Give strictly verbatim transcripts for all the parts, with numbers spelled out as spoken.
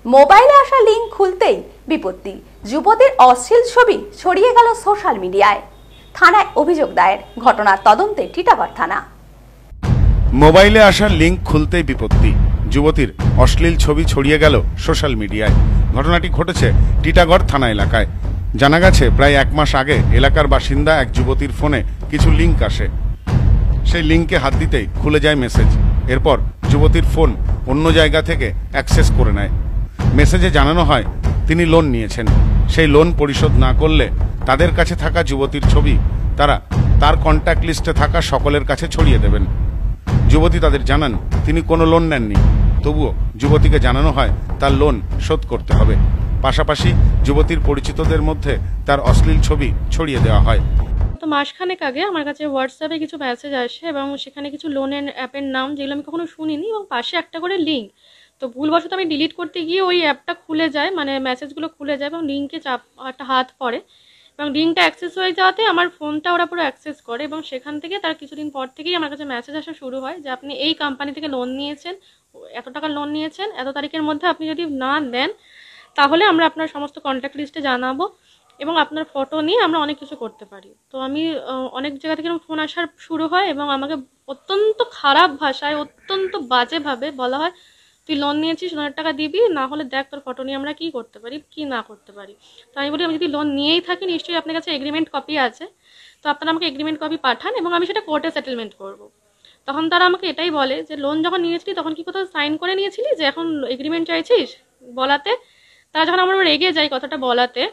মোবাইলে আসা লিঙ্ক খুলতেই বিপত্তি, যুবতীর অশ্লীল ছবি ছড়িয়ে গেল সোশ্যাল মিডিয়ায়। থানায় অভিযোগ দায়ের, ঘটনার তদন্তে টিটাগড় থানা। মোবাইলে আসা লিঙ্ক খুলতেই বিপত্তি, যুবতীর অশ্লীল ছবি ছড়িয়ে গেল সোশ্যাল মিডিয়ায়। ঘটনাটি ঘটেছে টিটাগড় থানা এলাকায়। জানা গেছে, প্রায় এক মাস আগে এলাকার বাসিন্দা এক যুবতীর ফোনে কিছু লিঙ্ক আসে। সেই লিঙ্কে হাত দিতেই খুলে যায় মেসেজ। এরপর যুবতীর ফোন অন্য জায়গা থেকে অ্যাক্সেস করে নেয়। মেসেজে জানানো হয় তিনি লোন নিয়েছেন, সেই লোন পরিশোধ না করলে তাদের কাছে থাকা যুবতীর ছবি তারা তার কন্ট্যাক্ট লিস্টে থাকা সকলের কাছে ছড়িয়ে দেবেন। যুবতী তাদের জানান তিনি কোনো লোন নেননি, তবুও যুবতীকে জানানো হয় তার লোন শোধ করতে হবে। পাশাপাশি যুবতীর পরিচিতদের মধ্যে তার অশ্লীল ছবি ছড়িয়ে দেওয়া হয়। তো মাসখানেক আগে আমার কাছে হোয়াটসঅ্যাপে কিছু মেসেজ আসে এবং সেখানে কিছু লোনের অ্যাপের নাম যেগুলো আমি কখনো শুনিনি এবং পাশে একটা করে লিঙ্ক। তো ভুলবশত আমি ডিলিট করতে গিয়ে ওই অ্যাপটা খুলে যায়, মানে মেসেজগুলো খুলে যায় এবং লিঙ্কে চাপ একটা হাত পড়ে এবং লিঙ্কটা অ্যাক্সেস হয়ে যাওয়াতে আমার ফোনটা ওরা পুরো অ্যাক্সেস করে এবং সেখান থেকে তার কিছুদিন পর থেকেই আমার কাছে মেসেজ আসা শুরু হয় যে আপনি এই কোম্পানি থেকে লোন নিয়েছেন, এত টাকা লোন নিয়েছেন, এত তারিখের মধ্যে আপনি যদি না দেন তাহলে আমরা আপনার সমস্ত কন্ট্যাক্ট লিস্টে জানাবো এবং আপনার ফটো নিয়ে আমরা অনেক কিছু করতে পারি। তো আমি অনেক জায়গা থেকে ফোন আসার শুরু হয় এবং আমাকে অত্যন্ত খারাপ ভাষায়, অত্যন্ত বাজেভাবে বলা হয় তুই লোন নিয়েছিস, লোনের টাকা দিবি, না হলে দেখ তোর ফটো নিয়ে আমরা কী করতে পারি কি না করতে পারি। তো আমি বলি আমি যদি লোন নিয়েই থাকি নিশ্চয়ই আপনার কাছে এগ্রিমেন্ট কপি আছে, তো আপনারা আমাকে এগ্রিমেন্ট কপি পাঠান এবং আমি সেটা কোর্টে সেটেলমেন্ট করব। তখন তারা আমাকে এটাই বলে যে লোন যখন নিয়েছিলি তখন কি কোথাও সাইন করে নিয়েছিলি যে এখন এগ্রিমেন্ট চাইছিস। বলাতে তারা যখন আমরা রেগে যাই কথাটা বলাতে,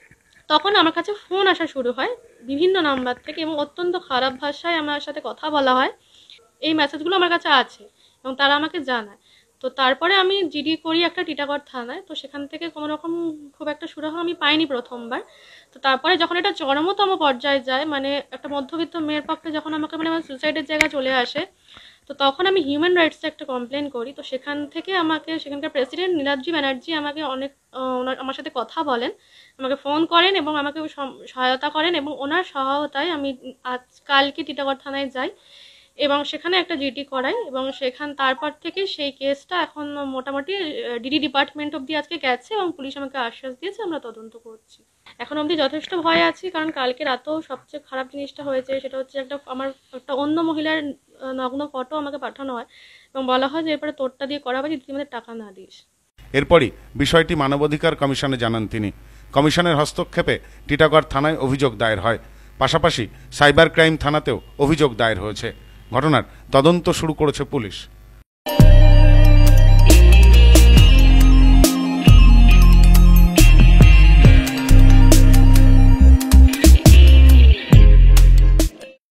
তখন আমার কাছে ফোন আসা শুরু হয় বিভিন্ন নাম্বার থেকে এবং অত্যন্ত খারাপ ভাষায় আমার সাথে কথা বলা হয়। এই মেসেজগুলো আমার কাছে আছে এবং তারা আমাকে জানায়। তো তারপরে আমি জিডি করি একটা টিটাগড় থানায়। তো সেখান থেকে কোনো রকম খুব একটা সুরাহা আমি পাইনি প্রথমবার। তো তারপরে যখন এটা চরমতম পর্যায়ে যায়, মানে একটা মধ্যবিত্ত মেয়ের পক্ষে যখন আমাকে মানে আমার সুসাইডের জায়গা চলে আসে, তো তখন আমি হিউম্যান রাইটসে একটা কমপ্লেন করি। তো সেখান থেকে আমাকে সেখানকার প্রেসিডেন্ট নীলাদ্রি ব্যানার্জি আমাকে অনেক আমার সাথে কথা বলেন, আমাকে ফোন করেন এবং আমাকে সহায়তা করেন এবং ওনার সহায়তায় আমি আজ কালকে টিটাগড় থানায় যাই এবং সেখানে একটা জিডি করাই এবং সেখান তারপর থেকে সেই কেসটা এখন মোটামুটি ডিডি ডিপার্টমেন্ট অবধি আজকে গেছে এবং পুলিশ আমাকে আশ্বাস দিয়েছে আমরা তদন্ত করছি। এখন অবধি যথেষ্ট ভয় আছি, কারণ কালকে রাতেও সবচেয়ে খারাপ জিনিসটা হয়েছে সেটা হচ্ছে একটা আমার একটা অন্য মহিলার নগ্ন ফটো আমাকে পাঠানো হয় এবং বলা হয় যে এরপরে তোরটা দিয়ে করাবে যদি তুই আমাদের টাকা না দিস। এরপরই বিষয়টি মানবাধিকার কমিশনে জানান তিনি। কমিশনের হস্তক্ষেপে টিটাগড় থানায় অভিযোগ দায়ের হয়। পাশাপাশি সাইবার ক্রাইম থানাতেও অভিযোগ দায়ের হয়েছে। ঘটনার তদন্ত শুরু করেছে পুলিশ।